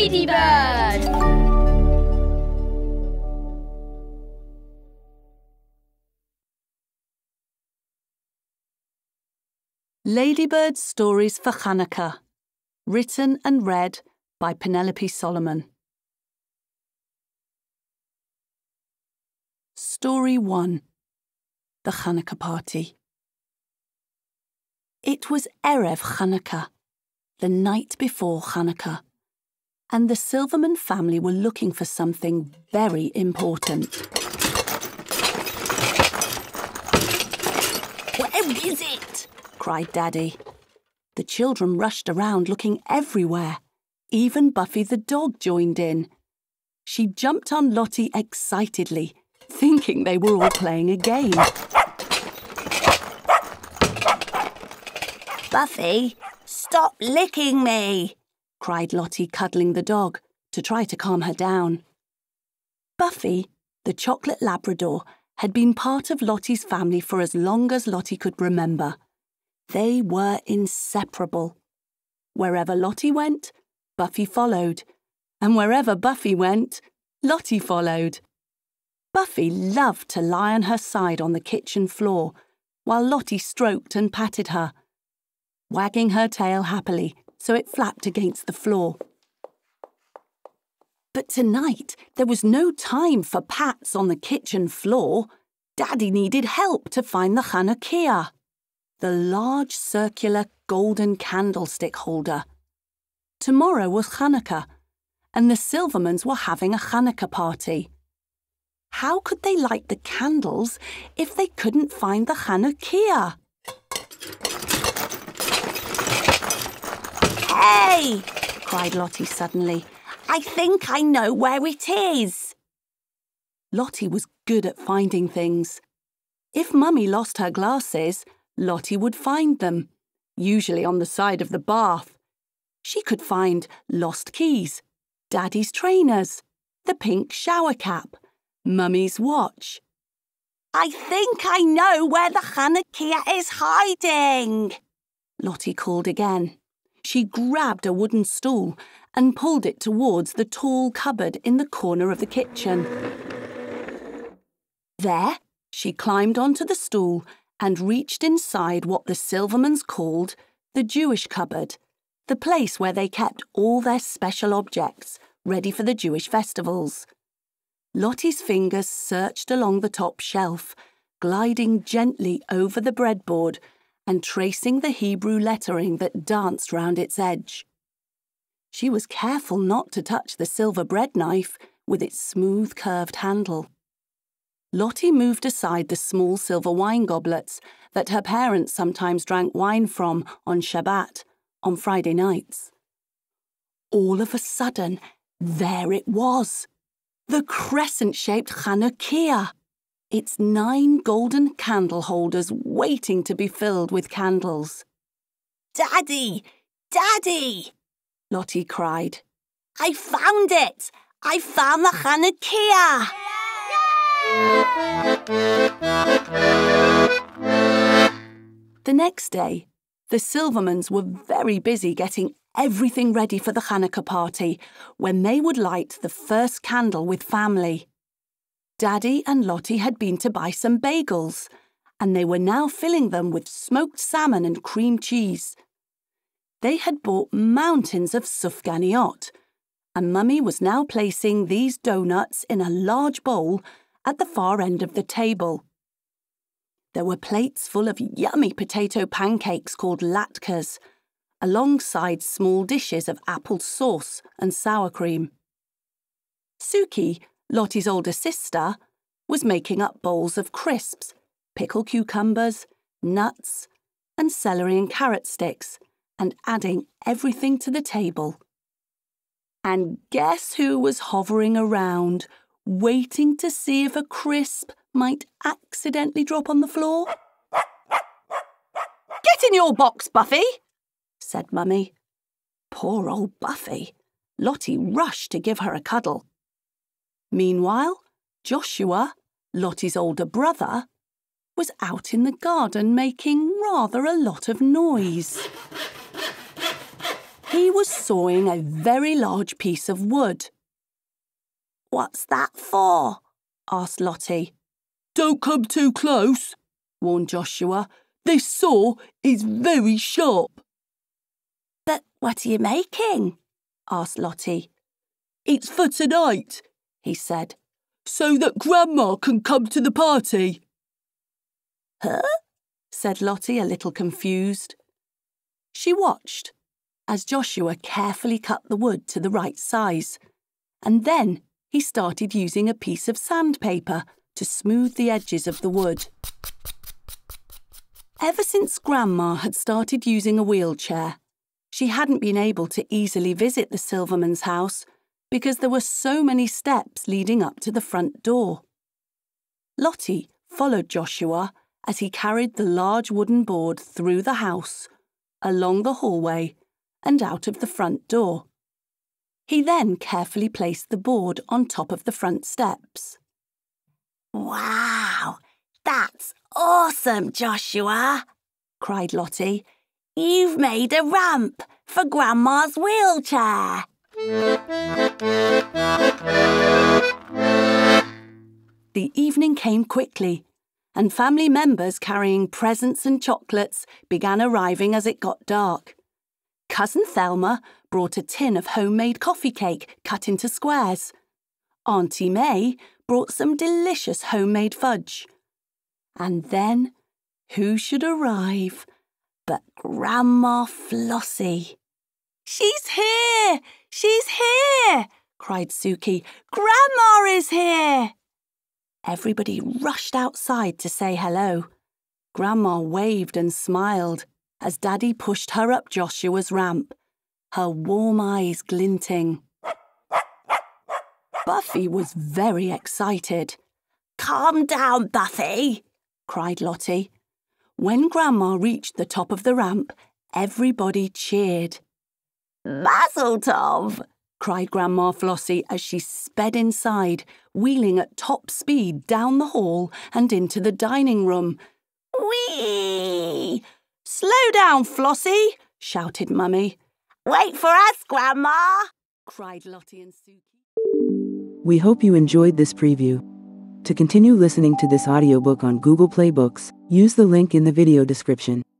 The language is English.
Ladybird! Ladybird Stories for Chanukah, written and read by Penelope Solomon. Story 1. The Chanukah Party. It was Erev Chanukah, the night before Chanukah, and the Silverman family were looking for something very important. "Where is it?" cried Daddy. The children rushed around looking everywhere. Even Buffy the dog joined in. She jumped on Lottie excitedly, thinking they were all playing a game. "Buffy, stop licking me!" cried Lottie, cuddling the dog to try to calm her down. Buffy, the chocolate Labrador, had been part of Lottie's family for as long as Lottie could remember. They were inseparable. Wherever Lottie went, Buffy followed, and wherever Buffy went, Lottie followed. Buffy loved to lie on her side on the kitchen floor while Lottie stroked and patted her, wagging her tail happily so it flapped against the floor. But tonight there was no time for pats on the kitchen floor. Daddy needed help to find the Chanukah, the large circular golden candlestick holder. Tomorrow was Chanukah, and the Silvermans were having a Chanukah party. How could they light the candles if they couldn't find the Chanukah? "Hey!" cried Lottie suddenly. "I think I know where it is." Lottie was good at finding things. If Mummy lost her glasses, Lottie would find them, usually on the side of the bath. She could find lost keys, Daddy's trainers, the pink shower cap, Mummy's watch. "I think I know where the Chanukah is hiding," Lottie called again. She grabbed a wooden stool and pulled it towards the tall cupboard in the corner of the kitchen. There, she climbed onto the stool and reached inside what the Silvermans called the Jewish cupboard, the place where they kept all their special objects ready for the Jewish festivals. Lottie's fingers searched along the top shelf, gliding gently over the breadboard and tracing the Hebrew lettering that danced round its edge. She was careful not to touch the silver bread knife with its smooth curved handle. Lottie moved aside the small silver wine goblets that her parents sometimes drank wine from on Shabbat, on Friday nights. All of a sudden, there it was, the crescent-shaped Chanukah, its 9 golden candle holders waiting to be filled with candles. "Daddy! Daddy!" Lottie cried. "I found it! I found the Chanukah!" The next day, the Silvermans were very busy getting everything ready for the Chanukah party when they would light the first candle with family. Daddy and Lottie had been to buy some bagels, and they were now filling them with smoked salmon and cream cheese. They had bought mountains of sufganiyot, and Mummy was now placing these doughnuts in a large bowl at the far end of the table. There were plates full of yummy potato pancakes called Latkes, alongside small dishes of apple sauce and sour cream. Suki, Lottie's older sister, was making up bowls of crisps, pickled cucumbers, nuts, and celery and carrot sticks, and adding everything to the table. And guess who was hovering around, waiting to see if a crisp might accidentally drop on the floor? "Get in your box, Buffy," said Mummy. Poor old Buffy. Lottie rushed to give her a cuddle. Meanwhile, Joshua, Lottie's older brother, was out in the garden making rather a lot of noise. He was sawing a very large piece of wood. "What's that for?" asked Lottie. "Don't come too close," warned Joshua. "This saw is very sharp." "But what are you making?" asked Lottie. "It's for tonight," he said, "so that Grandma can come to the party." "Huh?" said Lottie, a little confused. She watched as Joshua carefully cut the wood to the right size, and then he started using a piece of sandpaper to smooth the edges of the wood. Ever since Grandma had started using a wheelchair, she hadn't been able to easily visit the Silverman's house because there were so many steps leading up to the front door. Lottie followed Joshua as he carried the large wooden board through the house, along the hallway, and out of the front door. He then carefully placed the board on top of the front steps. "Wow, that's awesome, Joshua!" cried Lottie. "You've made a ramp for Grandma's wheelchair." The evening came quickly, and family members carrying presents and chocolates began arriving as it got dark. Cousin Thelma brought a tin of homemade coffee cake cut into squares. Auntie May brought some delicious homemade fudge. And then, who should arrive but Grandma Flossie? "She's here! She's here!" cried Suki. "Grandma is here!" Everybody rushed outside to say hello. Grandma waved and smiled as Daddy pushed her up Joshua's ramp, her warm eyes glinting. Buffy was very excited. "Calm down, Buffy," cried Lottie. When Grandma reached the top of the ramp, everybody cheered. "Mazel tov," cried Grandma Flossie as she sped inside, wheeling at top speed down the hall and into the dining room. "Whee!" "Slow down, Flossie!" shouted Mummy. "Wait for us, Grandma!" cried Lottie and Suki. We hope you enjoyed this preview. To continue listening to this audiobook on Google Play Books, use the link in the video description.